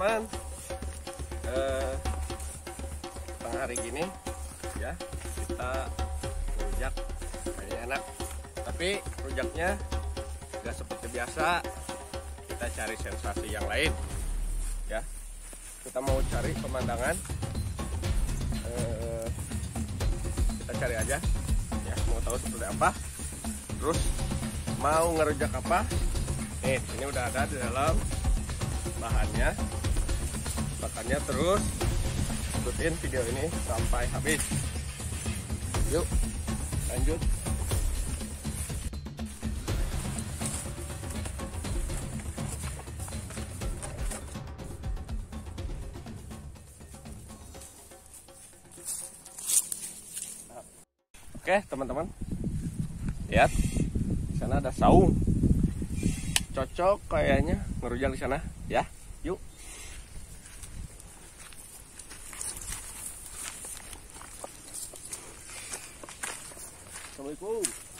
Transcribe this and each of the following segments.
teman-teman, tengah hari gini ya kita rujak kayaknya enak, tapi rujaknya nggak seperti biasa. Kita cari sensasi yang lain ya. Kita mau cari pemandangan, kita cari aja ya, mau tahu seperti apa, terus mau ngerujak apa. Nih, ini udah ada di dalam bahannya, makanya terus ikutin video ini sampai habis. Yuk lanjut. Oke teman-teman, lihat di sana ada saung, cocok kayaknya ngerujak di sana ya. Yuk. Assalamualaikum.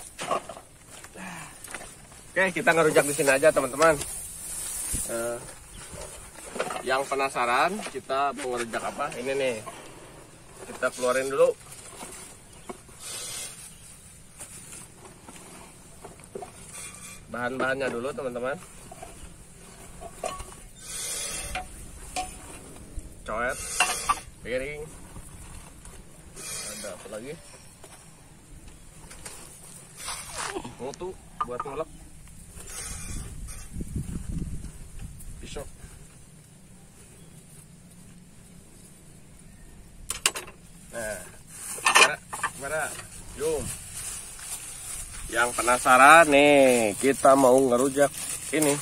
Oke, kita ngerujak di sini aja teman-teman. Yang penasaran kita mau ngerujak apa? Ini nih, kita keluarin dulu. Bahan-bahannya dulu teman-teman. Coet, piring, ada apa lagi? Mutu buat ngulek, pisau. Nah, gimana? Yuk. Yang penasaran nih, kita mau ngerujak ini.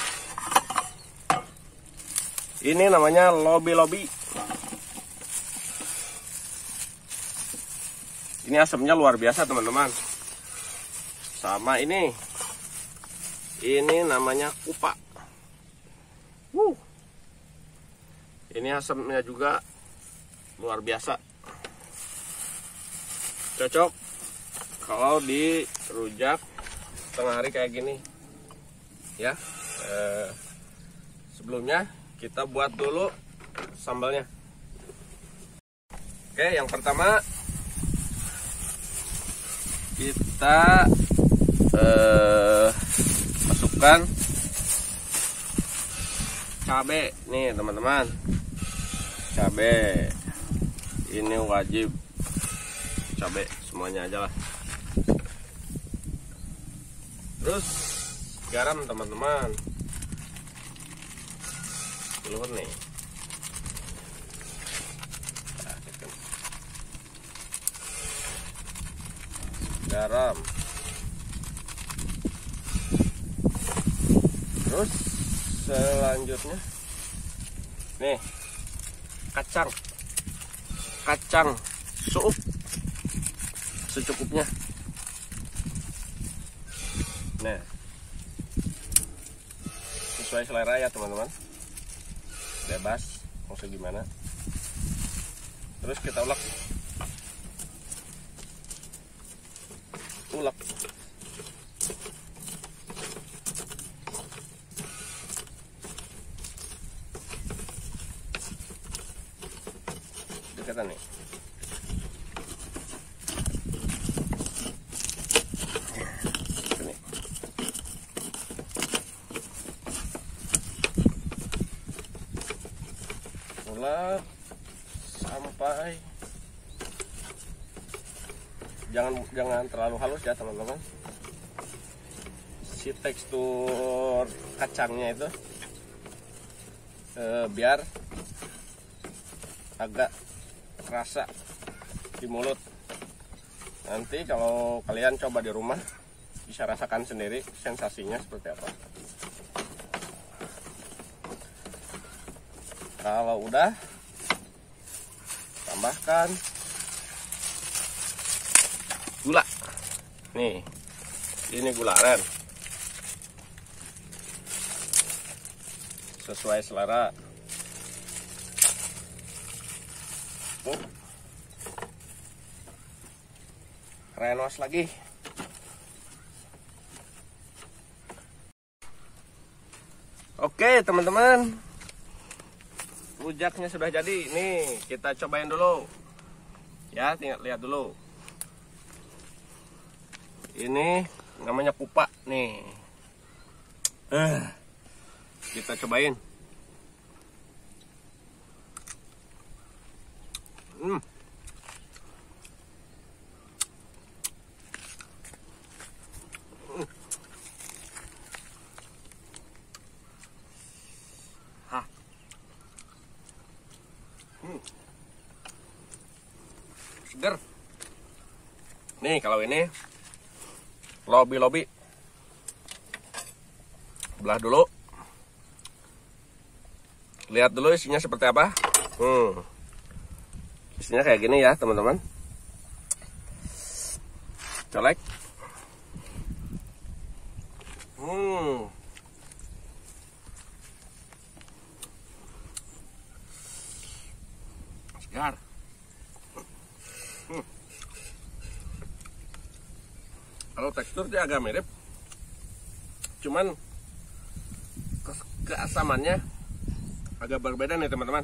Ini namanya lobi-lobi. Ini asamnya luar biasa teman-teman. Sama ini namanya kupa. Ini asamnya juga luar biasa. Cocok kalau dirujak tengah hari kayak gini ya. Sebelumnya kita buat dulu sambalnya. Oke, yang pertama kita masukkan cabai nih teman-teman. Cabai ini wajib, cabai semuanya aja lah. Terus garam teman-teman, telur nih. Garam. Terus selanjutnya nih kacang sup secukupnya. Nah, sesuai selera ya teman-teman, bebas mau segimana. Terus kita ulek dekatan nih. Ulek sampai jangan terlalu halus ya teman-teman. Si tekstur kacangnya itu biar agak terasa di mulut. Nanti kalau kalian coba di rumah bisa rasakan sendiri sensasinya seperti apa. Kalau udah, tambahkan gula. Nih, ini gula aren. Sesuai selera. Renos lagi. Oke teman-teman, rujaknya sudah jadi. Nih, kita cobain dulu. Ya, lihat dulu. Ini namanya pupa nih. Kita cobain. Seger. Nih kalau ini lobi-lobi. Belah dulu. Lihat dulu isinya seperti apa. Isinya kayak gini ya teman-teman. Colek. Segar. Kalau tekstur dia agak mirip, cuman keasamannya agak berbeda nih teman-teman.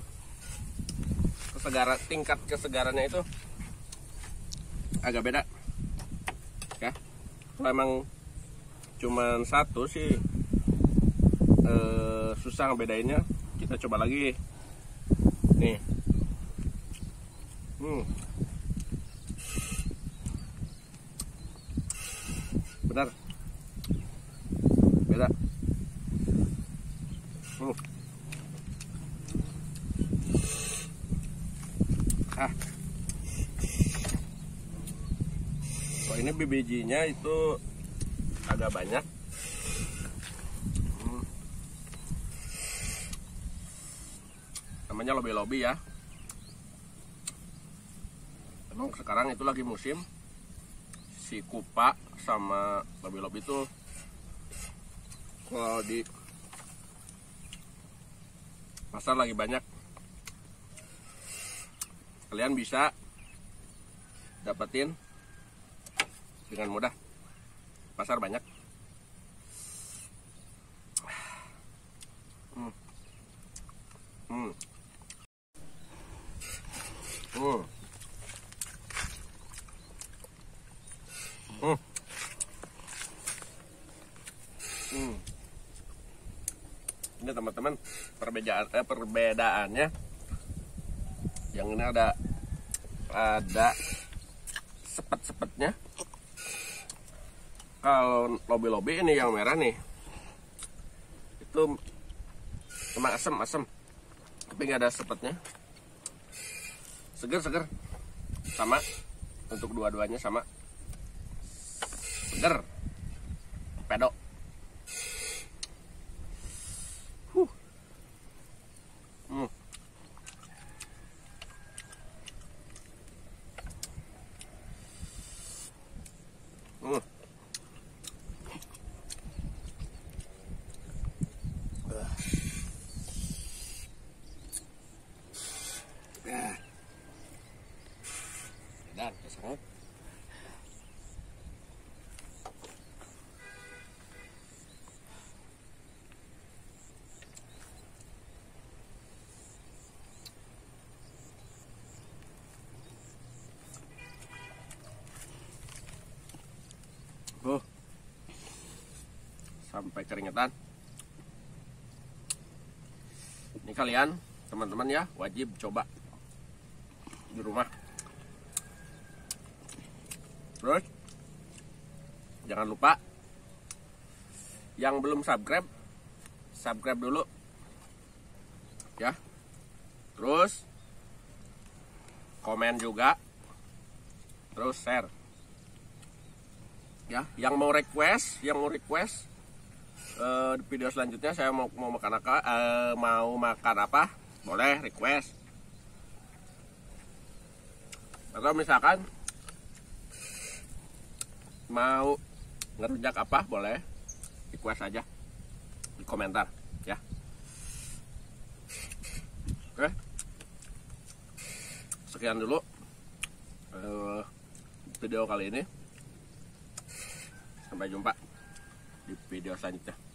Tingkat kesegarannya itu agak beda. Ya, kalau emang cuman satu sih susah ngebedainnya. Kita coba lagi. Nih. Benar. Beda. Kalau ini bijinya itu agak banyak. Namanya lobi-lobi ya. Emang sekarang itu lagi musim si kupa sama lobi-lobi itu. Kalau di pasar lagi banyak. Kalian bisa dapetin dengan mudah. Pasar banyak. Ini teman-teman perbedaannya. Yang ini ada sepet-sepetnya. Kalau lobi-lobi ini yang merah nih, itu emang asem, tapi nggak ada sepetnya. Seger. Sama, untuk dua-duanya sama. Seger, pedok. Dan keserut. Sampai keringetan. Ini kalian teman-teman ya wajib coba di rumah. Terus jangan lupa yang belum subscribe dulu ya. Terus komen juga, terus share ya. Yang mau request video selanjutnya saya mau makan apa, boleh request. Atau misalkan mau ngerujak apa, boleh request aja di komentar ya. Oke, sekian dulu video kali ini. Sampai jumpa di video selanjutnya.